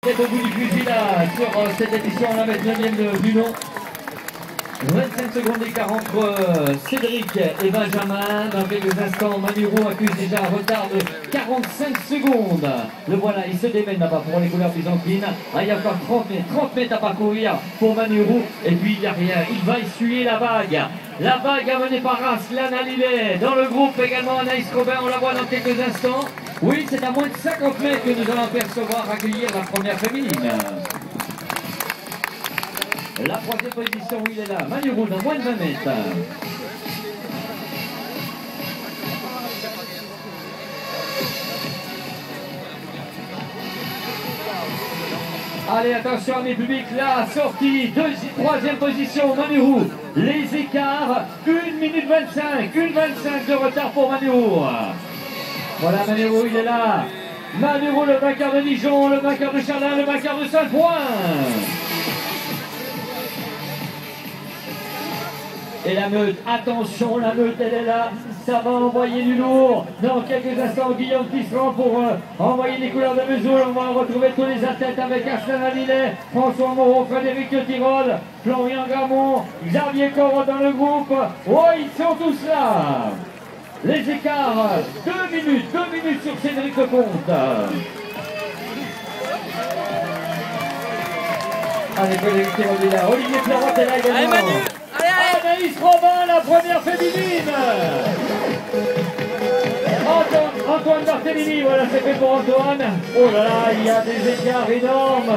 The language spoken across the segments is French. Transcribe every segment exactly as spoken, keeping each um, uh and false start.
C'est au bout du fusil là, sur euh, cette édition, la vingt-neuvième du nom. vingt-cinq secondes d'écart entre euh, Cédric et Benjamin. Dans quelques instants, Manuro accuse déjà un retard de quarante-cinq secondes. Le voilà, il se démène là-bas pour les couleurs byzantines. Ah, il y a encore trente mètres, trente mètres à parcourir pour Manuro. Et puis derrière, il va essuyer la vague. La vague amenée par Aslan Halileh. Dans le groupe également, Anaïs Robin, on la voit dans quelques instants. Oui, c'est à moins de cinquante mètres que nous allons apercevoir accueillir la première féminine. La troisième position, où il est là, Manuro dans moins de vingt mètres. Allez, attention à mes publics, la sortie, deuxième, troisième position, Manuro. Les écarts, une minute vingt-cinq, une vingt-cinq de retard pour Manuro. Voilà, Manuro, il est là. Manuro, le vainqueur de Dijon, le vainqueur de Chardin, le vainqueur de Saint-Ouen. Et la meute, attention, la meute, elle est là. Ça va envoyer du lourd. Dans quelques instants, Guillaume Tisserand pour euh, envoyer les couleurs de Vesoul. On va retrouver tous les athlètes avec Aslan Halileh, François Moreau, Frédéric Tirole, Florian Gamon, Xavier Corot dans le groupe. Oh, ils sont tous là. Les écarts, deux minutes, deux minutes sur Cédric Lecomte. Allez, Frédéric Tirole est là. Olivier Clarotte est là également. Allez, Manu. Anaïs Robin, la première féminine. Antoine, Antoine Barthélémy, voilà, c'est fait pour Antoine. Oh là là, il y a des écarts énormes.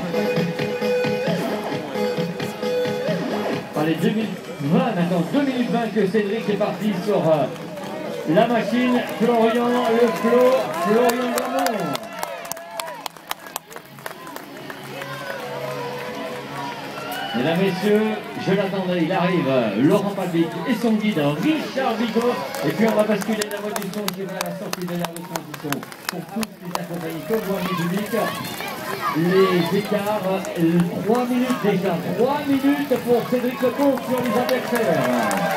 Allez, deux minutes vingt maintenant, deux minutes vingt que Cédric est parti sur euh, la machine. Florian, le flot, Florian Gamon. Mesdames, Messieurs, je l'attendais, il arrive, Laurent Palvic et son guide Richard Bigot. Et puis on va basculer la voie du son, je vais à la sortie de l'air de transition. Pour tous les accompagnés, comme voit mes publics, les écarts, trois minutes déjà, trois minutes pour Cédric Lecomte sur les adversaires.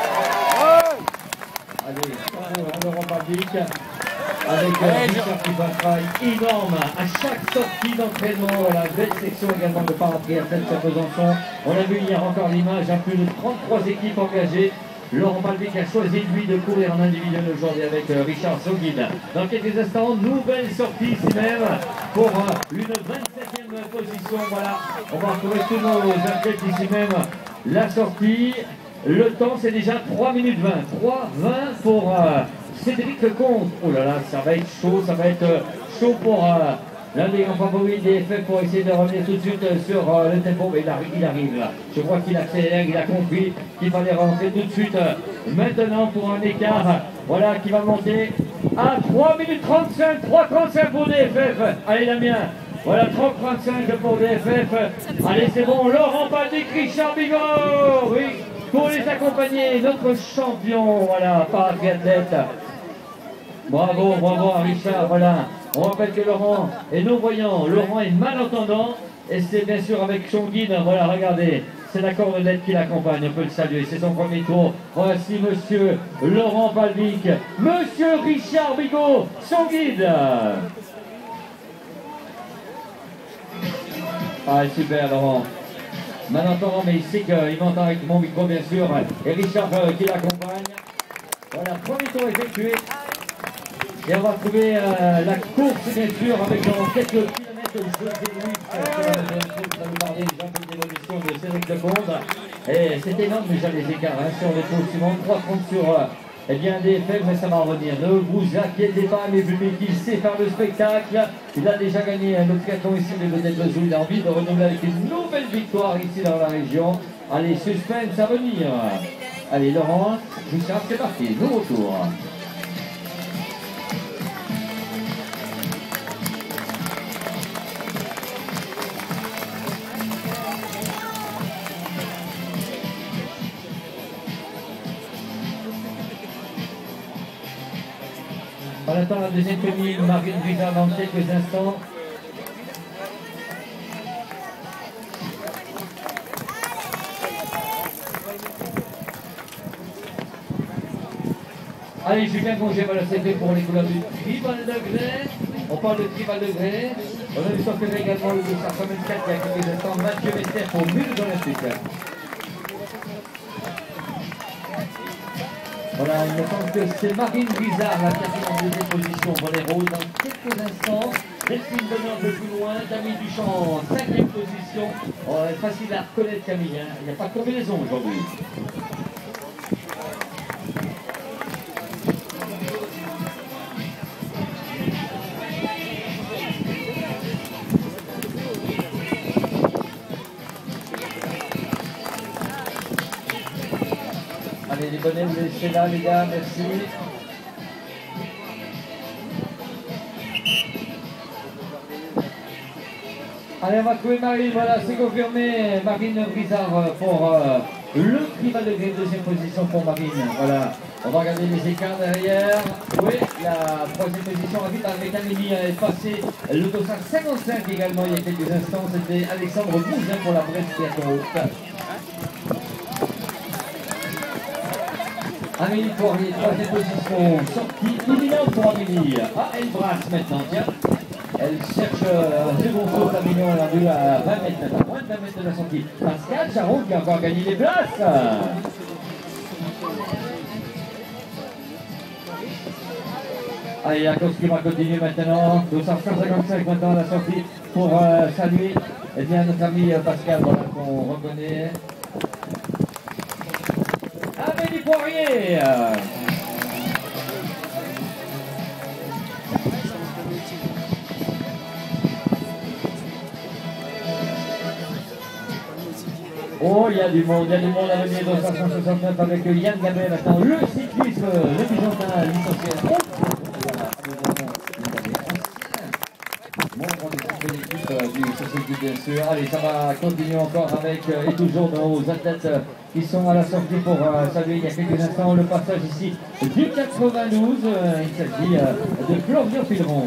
Allez, bravo, Laurent Palvic. Avec euh, Richard qui fait un travail énorme à chaque sortie d'entraînement. La belle section également de paratriathlètes sur Besançon. On a vu hier encore l'image à plus de trente-trois équipes engagées. Laurent Palvic a choisi lui de courir en individuel aujourd'hui avec euh, Richard Soguide. Dans quelques instants, nouvelle sortie ici même pour euh, une vingt-septième position. Voilà, on va retrouver tous nos athlètes ici même. La sortie, le temps c'est déjà trois minutes vingt. trois vingt pour euh, Cédric Lecomte. Oh là là, ça va être chaud, ça va être chaud pour euh, l'un des grands favoris des F F pour essayer de revenir tout de suite sur euh, le tempo. Mais il arrive, il arrive là. Je crois qu'il accélère, il a compris qu'il fallait rentrer tout de suite euh, maintenant pour un écart. Voilà, qui va monter à trois minutes trente-cinq, trois trente-cinq pour des F F. Allez, Damien. Voilà, trois trente-cinq pour des F F. Allez, c'est bon. Laurent Palvic, Richard Bigot. Oui, pour les accompagner, notre champion. Voilà, paratriathlète. Bravo, bravo à Richard, voilà. On rappelle que Laurent est non-voyant, Laurent est malentendant, et c'est bien sûr avec son guide, voilà, regardez, c'est la cordelette qui l'accompagne, on peut le saluer, c'est son premier tour. Voici monsieur Laurent Palvic, monsieur Richard Bigot, son guide. Ah, super Laurent. Malentendant, mais il sait qu'il m'entend avec mon micro, bien sûr, et Richard euh, qui l'accompagne. Voilà, premier tour effectué. Et on va trouver euh, la course, bien sûr, avec dans quelques kilomètres de José Louis, qui va nous parler déjà de l'évolution de Cédric Lecomte. Et c'est énorme déjà les écarts hein, sur les courses suivantes. trois trente sur euh, eh bien, des F F, mais ça va revenir. Ne vous inquiétez pas, mes publics, il sait faire le spectacle. Il a déjà gagné un autre carton ici de Godette Vesoul. Il a envie de renouveler avec une nouvelle victoire ici dans la région. Allez, suspense à venir. Allez, Laurent, Richard, c'est parti, nouveau tour. On attend la deuxième féminine, Marine Brigard, dans quelques instants. Allez, Julien Congé, voilà, c'est fait pour les couleurs du tribal de grès. On parle de tribal de grès. On a vu sortir également le deux cent quatre-vingt-quatre il y a quelques instants, Mathieu Mester pour Mille Olympique. Voilà, il me semble que c'est Marine Guizard la qui est en deuxième position pour les roses. Dans quelques instants, Delphine Bonheur un peu plus loin, Camille Duchamp en cinquième position. Oh, facile à reconnaître Camille, hein. Il n'y a pas de combinaison aujourd'hui. Allez, les bonnets, vous laissez là, les gars, merci. Allez, on va trouver Marine, voilà, c'est confirmé. Marine Brizard pour euh, le prix mal degré, deuxième position pour Marine. Voilà, on va regarder les écarts derrière. Oui, la troisième position rapide avec Amélie est passé le deux cent cinquante-cinq également il y a quelques instants. C'était Alexandre Mouzin pour la Bresse qui est en haute. Amélie Poirier, troisième position, sortie imminente pour Amélie. Ah, elle brasse maintenant, tiens. Elle cherche euh, un second saut à Mignon, elle a vu à vingt mètres, à moins de vingt mètres de la sortie. Pascal Charon qui a encore gagné les places. Allez, la course qui va continuer maintenant. deux cent cinquante-cinq maintenant la sortie pour euh, saluer eh bien, notre ami Pascal, voilà, qu'on reconnaît. Amélie Poirier. Oh, il y a du monde, il y a du monde à venir dans cinq cent soixante-neuf avec Yann Gabet maintenant, le cycliste, le Byzantin, licencié. Oh, voilà, nous avons membre de l'équipe du Société bien sûr. Allez, ça va continuer encore avec, euh, et toujours nos athlètes euh, qui sont à la sortie pour euh, saluer il y a quelques instants le passage ici du quatre-vingt-douze. Euh, il s'agit euh, de Florian Pileron.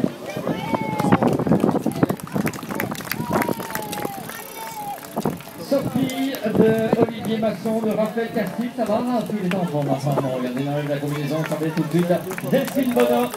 Sortie de Olivier Masson, de Raphaël Castille, ça va, tous les temps pour ma femme, regardez, il enlève la combinaison, ça va tout de suite, Delphine Bonheur.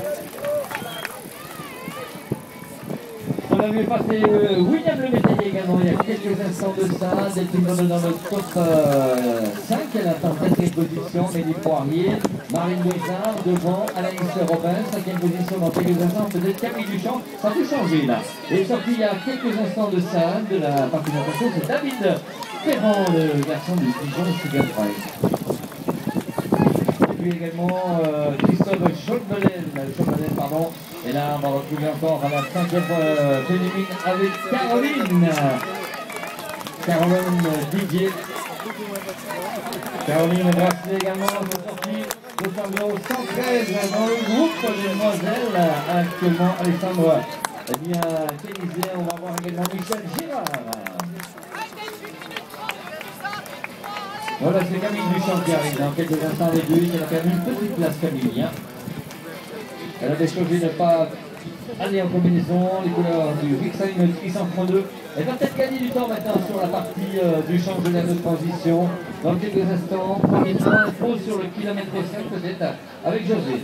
On a vu passer euh, William Le Métayer également il y a quelques instants de ça, Delphine Bonheur dans le top euh, cinq, elle attend quatrième position, Amélie Poirier, Marine Brizard devant, Anaïs Robin, cinquième position dans quelques instants, peut-être Camille Duchamp, ça a tout changé là. Et sorti il y a quelques instants de ça, de la participation, c'est David Ferrand, le garçon du Dijon Super Prize. Et puis également euh, Christophe Chauvelin, Chauvelin, pardon. Et là, on va retrouver encore à la cinquième euh, féminine avec Caroline. Caroline Didier. Caroline Bracelet également, sortie de tableau cent treize dans le groupe des demoiselles. Actuellement, Alexandre, eh bien, Kélisé, on va voir également Michel Girard. Voilà, c'est Camille Duchamp qui arrive dans quelques instants les deux. Elle a perdu une petite place, Camille. Hein. Elle avait choisi de ne pas aller en combinaison, les couleurs du Rixheim X cent trente-deux. Elle va peut-être gagner du temps maintenant sur la partie euh, du champ de la de transition. Dans quelques instants, premier temps, info sur le kilomètre cinq peut-être avec José.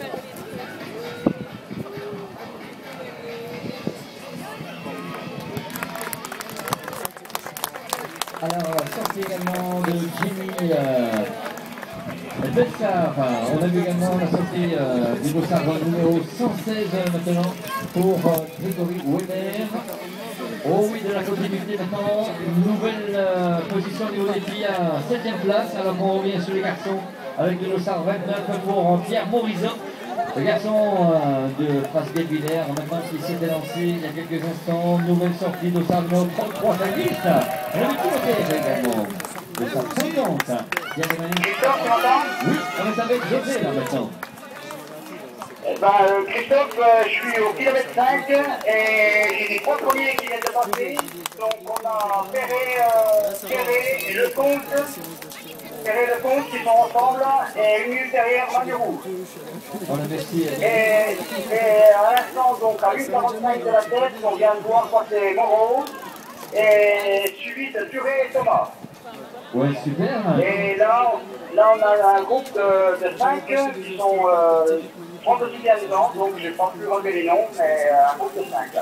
Alors, sortie également de Jimmy euh, Bessard. On a vu également la sortie euh, du Bossard numéro cent seize maintenant pour euh, Grégory Weber. Oh oui, de la continuité maintenant, une nouvelle euh, position au niveau des filles à septième place. Alors qu'on revient sur les garçons avec le Bossard vingt-neuf pour Pierre Morizot. Le garçon euh, de Pascal-Villers, maintenant qui s'était lancé il y a quelques instants, nouvelle sortie de sa numéro trente-trois finaliste. On a vu tout le fait également. De sa cinquante. Il y a des manières. Oui, on est avec José là maintenant. Eh ben, euh, Christophe, euh, je suis au kilomètre cinq et j'ai les trois premiers qui viennent de passer. Donc on a Perret, euh, Perret et Lecomte. Perret et Lecomte qui sont ensemble et une minute derrière Magurou. On investit. Et, et à l'instant, donc à une quarante-cinq de la tête, on vient de voir passer Moreau et suivi de Turé et Thomas. Ouais, super. Et là, là on a un groupe de, de cinq qui sont euh, trente aussi bien dedans, donc j'ai pas pu relever les noms, mais euh, un groupe de cinq.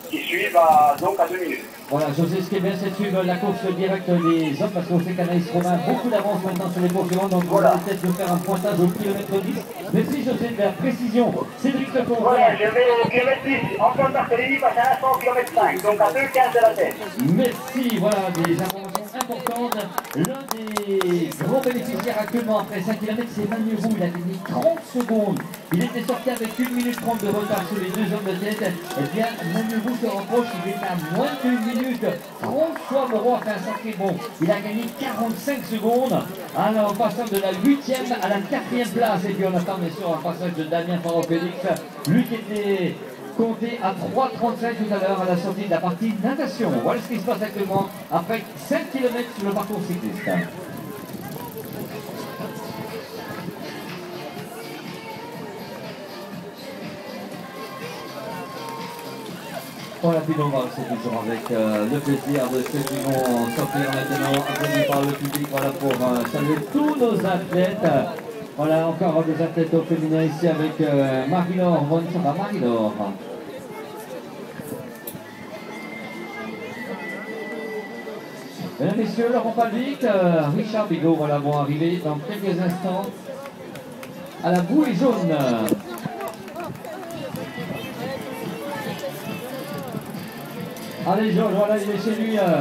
qui suivent à, donc à deux minutes. Voilà, José, ce qui est bien, c'est de suivre la course directe des hommes, parce qu'on sait qu'Anaïs Romain a beaucoup d'avance maintenant sur les concurrents, donc voilà. Vous allez peut-être nous faire un pointage au kilomètre dix. Merci José de la précision. Cédric Lecomte. Voilà, je vais au kilomètre dix, Antoine Barthélémy passe à l'instant au kilomètre cinq, donc à deux quinze de la tête. Merci, voilà, des informations importantes. L'un des grands bénéficiaires actuellement après cinq kilomètres, c'est Manu Roux. Il a gagné trente secondes. Il était sorti avec une minute trente de retard sur les deux hommes de tête. Eh bien, Manu Roux se rapproche, il est à moins d'une minute. François Moreau a fait un sacré bon. Il a gagné quarante-cinq secondes. Alors, en passant de la huitième à la quatrième place. Et puis, on attend bien sûr un passage de Damien Faro-Félix. Lui qui était compté à trois trente-cinq tout à l'heure à la sortie de la partie natation. Voilà ce qui se passe actuellement après cinq kilomètres sur le parcours cycliste. Voilà, puis on va c'est toujours avec euh, le plaisir de ceux qui vont sortir maintenant, applaudis par le public, voilà, pour euh, saluer tous nos athlètes. Voilà, encore des athlètes au féminin ici avec euh, Marie-Laure. Bonne soirée, Marie-Laure. Mesdames, Messieurs, Laurent Palvic, euh, Richard Bigot, voilà, vont arriver dans quelques instants à la bouée jaune. Allez Georges, voilà, il est chez lui. Euh...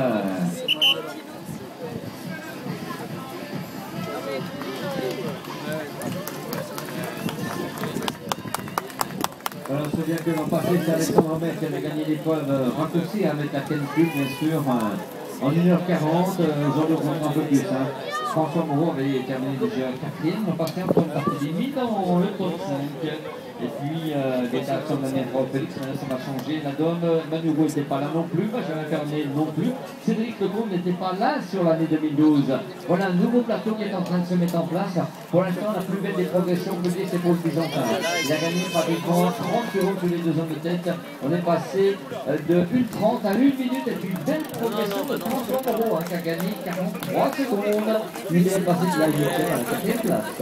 Voilà, on se souvient que l'an passé, c'est Alexandre Romer qui avait gagné l'épreuve euh, raccourcie avec la Ken Club, bien sûr, euh, en une heure quarante, euh, aujourd'hui un peu plus. Hein. François Moreau avait terminé déjà quatrième, on passait en première partie limite dans le top cinq. Et puis, euh, les actions de Damien Félix, ça va changer la donne. Manu Roux n'était pas là non plus, Benjamin Fermier non plus. Cédric Lecomte n'était pas là sur l'année deux mille douze. Voilà un nouveau plateau qui est en train de se mettre en place. Pour l'instant, la plus belle des progressions, on peut dire, c'est pour le Byzantin. Il a gagné pratiquement trente secondes sur les deux hommes de tête. On est passé de une trente à une minute. Et puis, belle progression de François Moreau, hein, qui a gagné quarante-trois secondes. Il est passé de la huitième à la quatrième place.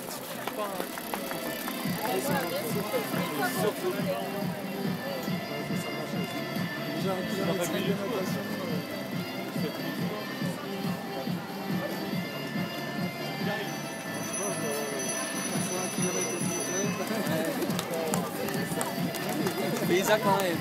Lisa quand même.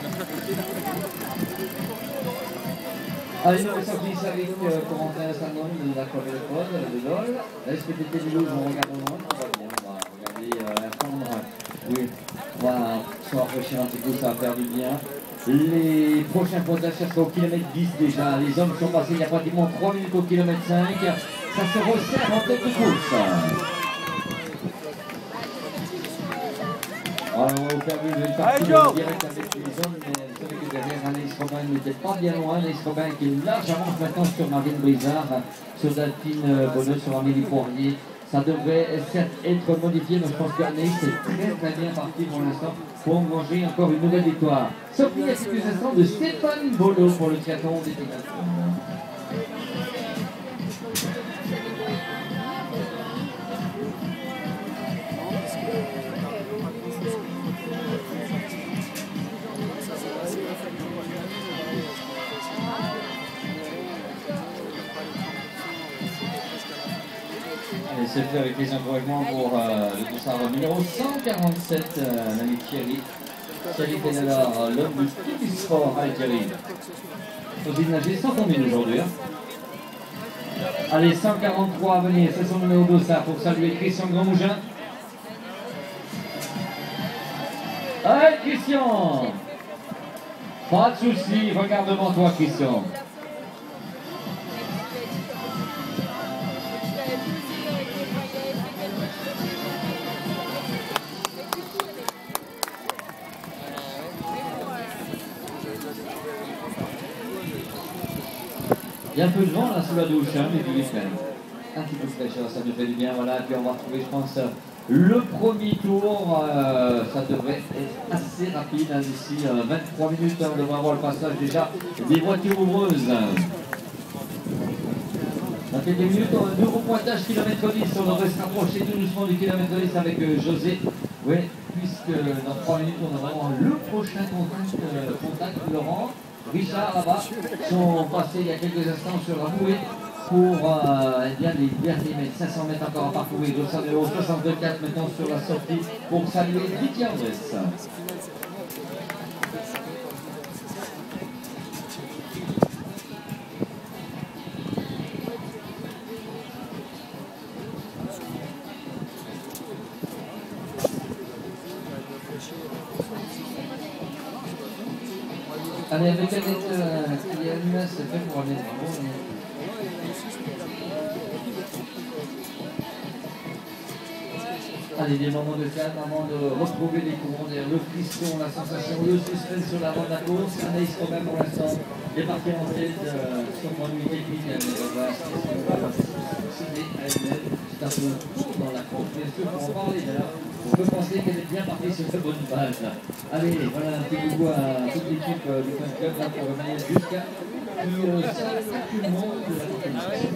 Allez, nous sommes sortis avec euh, Corentin Salmon de la Corée de Pod, de Dole. La S P T T Mulhouse, on regarde au moins, on va bien, on va regarder euh, Alexandre. Oui, on va se rafraîchir un petit peu, ça va faire du bien. Les prochains pointages seront au kilomètre dix déjà. Les hommes sont passés il y a pratiquement trois minutes au kilomètre cinq. Ça se resserre en tête de course. Alors, on va vous faire une partie direct avec les hommes, mais vous savez que derrière Anaïs Robin n'était pas bien loin. Anaïs Robin qui est largement maintenant sur Marine Brizard, sur Delphine Bonneau, sur Amélie Poirier. Ça devrait certes être modifié, mais je pense qu'Anaïs est très très bien parti pour l'instant pour manger encore une nouvelle victoire. Sortie à quelques instants de Stéphane Bolo pour le triathlon des Pénatons. Et c'est fait avec les encouragements pour euh, le dossard numéro cent quarante-sept, euh, l'ami Thierry. Thierry Pénelard, l'homme du tout du sport. Allez Thierry. Faut y nager sans combien aujourd'hui. Hein. Allez, cent quarante-trois à venir, c'est son numéro dossard pour saluer Christian Grandmougin. Allez Christian. Pas de soucis, regarde devant toi Christian. Il y a un peu de vent là sous la douche, hein, mais puis quand même. Un petit peu de fraîcheur, ça nous fait du bien, voilà. Et puis on va retrouver, je pense, le premier tour. Euh, ça devrait être assez rapide, hein, d'ici euh, vingt-trois minutes. On devrait avoir le passage déjà des voitures ouvreuses. Ça fait des minutes, un nouveau pointage kilomètre dix. On devrait se rapprocher tout doucement du kilomètre dix avec euh, José. Oui, puisque que dans trois minutes, on a vraiment le prochain contact, euh, contact Laurent. Richard, là-bas, sont passés il y a quelques instants sur la bouée pour euh, eh bien, les derniers mètres. cinq cents mètres encore à parcourir. deux cents euros, soixante-deux quatre maintenant sur la sortie pour saluer Didier Andrés. Allez, avec Annette, euh, qui est allumée, c'est fait pour aller. Allez, des moments de calme avant de retrouver les courants, le frisson, la sensation, le suspense sur l'avant de la course. Anaïs Robin pour l'instant est partie en tête, euh, son ennui technique, elle va succéder à elle-même. C'est un peu court dans la course, bien sûr, pour en parler d'ailleurs. On peut penser qu'elle est bien partie sur de bonnes bases. Allez, voilà un petit coucou à toute l'équipe euh, du Fun Club là, pour revenir jusqu'à qui euh, salue tout le monde de la compétition.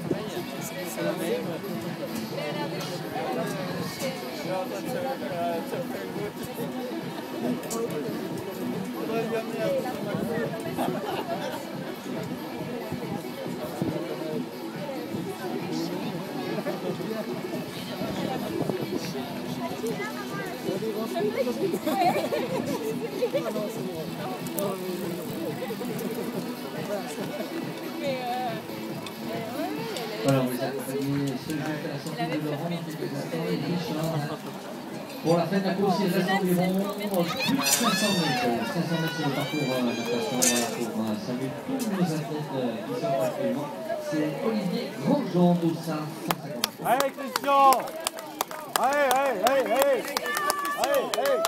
Voilà, on les a accompagnés ce jour à la sortie de Laurent dans quelques instants et Richard. Pour la fin de la course, il reste environ plus de cinq cents mètres. cinq cents mètres sur le parcours euh, natation. Voilà, pour euh, saluer tous nos athlètes euh, qui sont actuellement. C'est Olivier Grandjean d'Ossard cent cinquante. Allez Christian! Allez, allez, allez, allez! Allez, allez!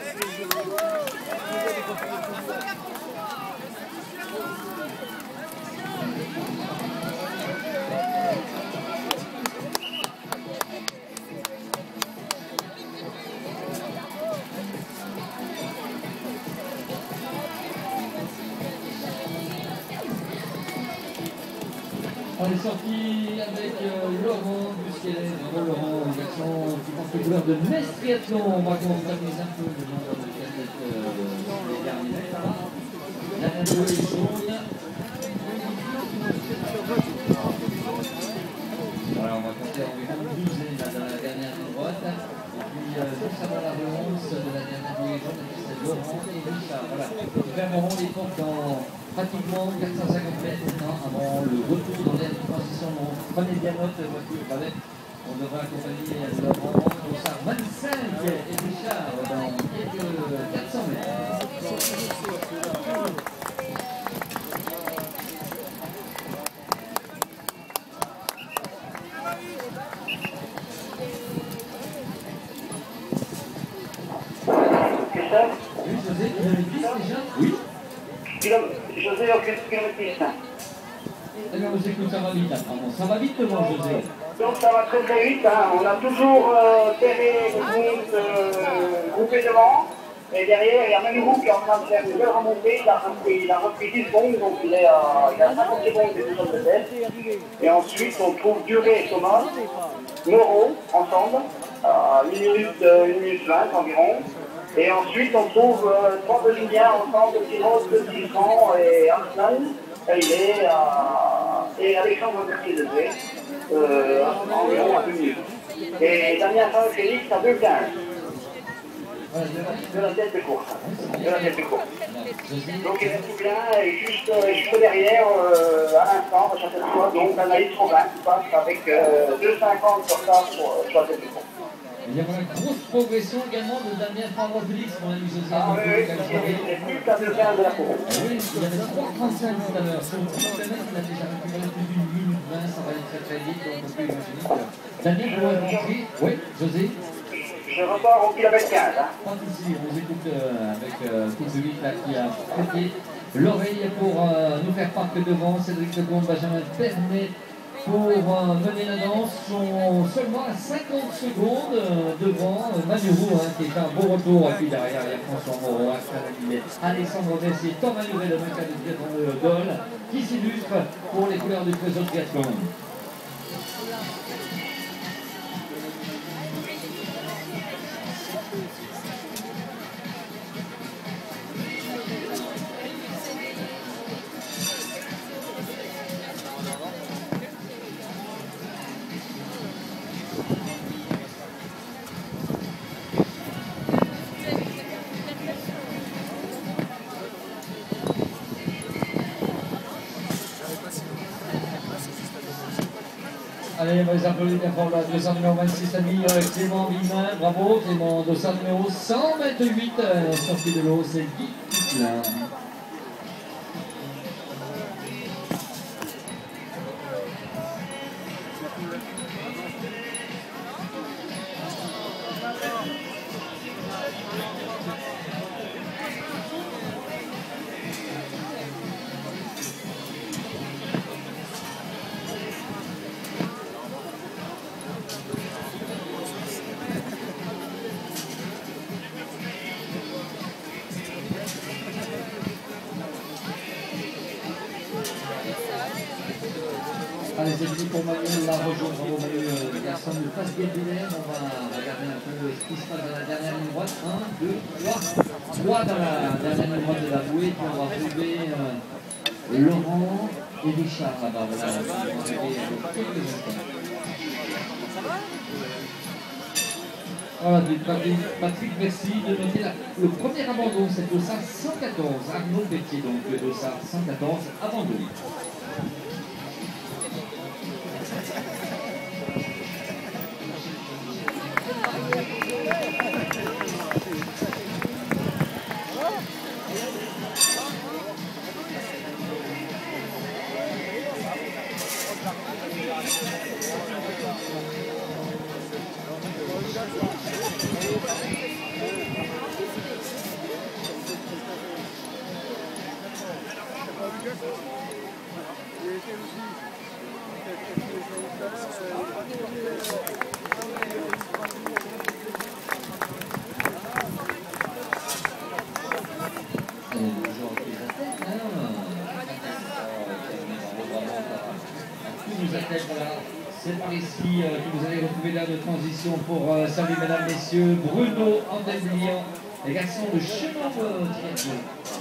On est sorti avec euh, Laurent Busquet, Laurent, une action qui porte les couleurs de Metz Triathlon. On va comptabiliser un peu le nombre de athlètes euh, les derniers mètres. La main bleue est jaune. Voilà, on va compter environ douze là, dans la dernière ligne droite. Et puis, euh, juste avant la relance de la dernière ligne jaune, c'est Laurent et Richard. Voilà. Ils fermeront les portes dans pratiquement quatre cent cinquante mètres maintenant avant le retour dans l'aire de transition. Donc, prenez bien note, voiture avec. On devrait accompagner Laurent Dossard vingt-cinq et Richard dans quelques quatre cents mètres. Oui, José, kilomètre dix déjà? Oui. José, au kilomètre dix. Eh bien, vous écoutez, ça va vite apparemment. Ça va vite devant, José. Donc ça va très très vite. Hein. On a toujours euh, serré le groupe euh, groupé devant. Et derrière, il y a même groupe qui est en train de faire une belle remontée. Il a repris, il a repris dix secondes, donc il est à, il a cinquante secondes de tout de tête. Et ensuite, on trouve Duré et Thomas, Moreau, ensemble, à une minute, une minute vingt environ. Et ensuite, on trouve euh, trois Boliviens ensemble, Piroz, Tisserand et Arsenal. Il est à... et Alexandre Bertier-Levé, euh, environ à deux minutes. Et Damien Saint-Félix à deux quinze. De la tête de course. De la tête de course. Donc il est tout bien et juste, euh, juste derrière, euh, à l'instant, à chaque fois, donc Anaïs Robin qui passe avec euh, deux cinquante sur ça sur, sur la tête de course. Il y a une grosse progression également de Damien Félix, mon ami José. Ah oui, oui, c'est plus qu'à deux quinze de la course. Oui, il avait trois trente-cinq tout à l'heure. Sur le kilomètre, il a déjà récupéré plus d'une minute vingt, ça va aller très très vite, donc on peut imaginer que Damien pourrait rentrer. Oui, José. Je repars au kilomètre quinze. Hein. Pas d'ici, on vous écoute euh, avec euh, tout celui là qui a prêté l'oreille pour euh, nous faire part que devant Cédric Lecomte, Benjamin Pernet pour euh, mener la danse sont seulement à cinquante secondes euh, devant euh, Manurou, hein, qui est un beau retour. Et puis derrière, il y a François Moreau, Alexandre Messi, Thomas Manuré, le vainqueur du triathlon de Dole, qui s'illustre pour les couleurs du Trésor Triathlon. Allez, on va les applaudir bien fort là. deux cents numéro vingt-six, ami euh, Clément Villemin. Bravo, Clément. deux cents numéro cent vingt-huit, euh, sortie de l'eau, c'est Guy Hitlin. Allez, c'est fini pour Manuel Larojo. Bravo Manuel, le garçon de Place Guédinaire. On va regarder un peu ce qui se passe dans la dernière ligne droite. un, deux, trois. trois dans la dernière ligne droite de la bouée. Puis on va trouver euh, Laurent et Richard là-bas. Voilà, on va trouver quelques instants. Voilà, Patrick, Patrick, merci de noter la, le premier abandon. C'est Dossard cent quatorze. Arnaud Pétier, donc Dossard cent quatorze, abandon. C'est par ici euh, que vous allez retrouver l'air de transition pour euh, saluer mesdames, messieurs, Bruno Andelblian, les garçons de chemin de triathlon.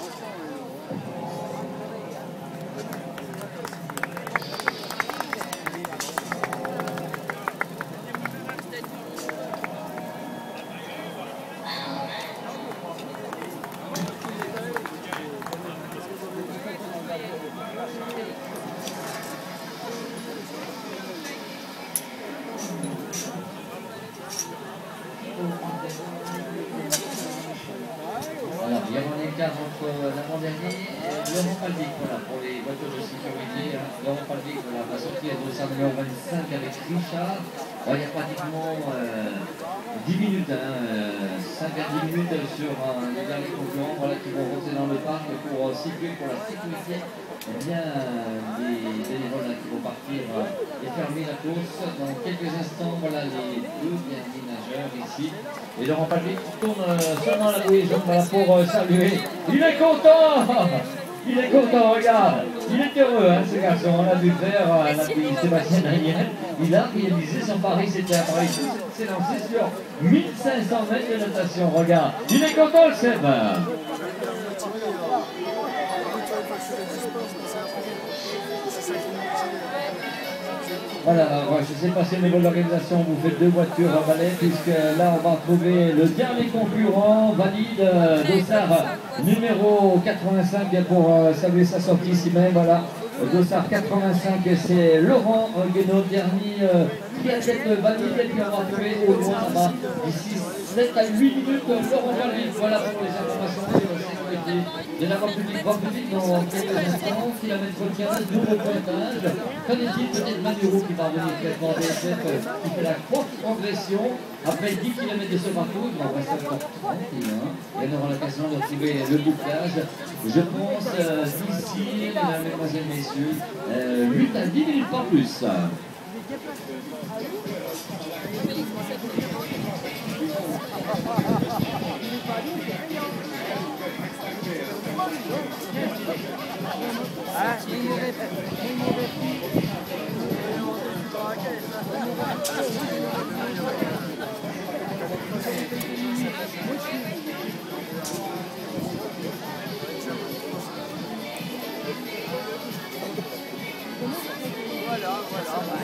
Alors, il y a un écart entre l'avant-dernier et Laurent Paldic, voilà, pour les voitures de sécurité. Hein. Laurent Paldic voilà, va sortir à Dossard numéro vingt-cinq avec Richard. Bon, il y a pratiquement euh, dix minutes, hein, euh, cinq à dix minutes sur euh, les derniers concurrents voilà, qui vont rentrer dans le parc pour euh, situer pour la sécurité. Eh bien, les bénévoles qui vont partir euh, et fermer la course. Dans quelques instants, voilà les deux derniers nageurs ici. Et Laurent Paldic tourne euh, seulement la bouée jaune voilà, pour euh, saluer. Il est content! Il est content, regarde! Il est heureux, hein, ce garçon. On l'a vu faire, euh, l'a vu Sébastien Daniel. Il a réalisé son pari, c'était un pari s'est lancé sur mille cinq cents mètres de natation. Regarde, il est content, le Seb! Voilà, alors, je ne sais pas si au niveau de l'organisation vous faites deux voitures en balai, puisque là on va retrouver le dernier concurrent valide, euh, Dossard numéro quatre-vingt-cinq pour euh, saluer sa sortie ici même. Voilà, Dossard quatre-vingt-cinq, c'est Laurent Guénaud, dernier euh, triathlète valide, et puis on va retrouver au loin là-bas, ici sept à huit minutes, Laurent Valide. Voilà pour les informations sur la sécurité de la voie publique. Voie publique dans quelques instants, kilomètre quinze, double pointage. Qu'en est-il peut-être Manuro qui va revenir traitement D S F, qui fait la forte progression après dix kilomètres de ce parcours. Il en reste encore trente et un. Et on aura l'occasion de retrouver le bouclage. Je pense euh, d'ici, mesdames, mesdemoiselles, messieurs, euh, huit à dix minutes pas plus. Voilà, voilà.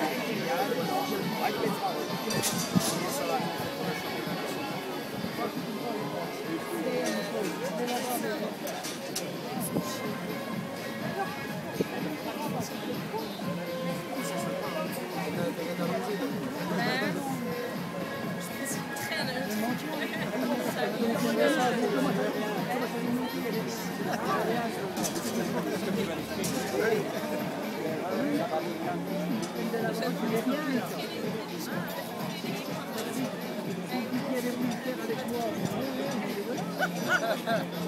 Ha ha ha!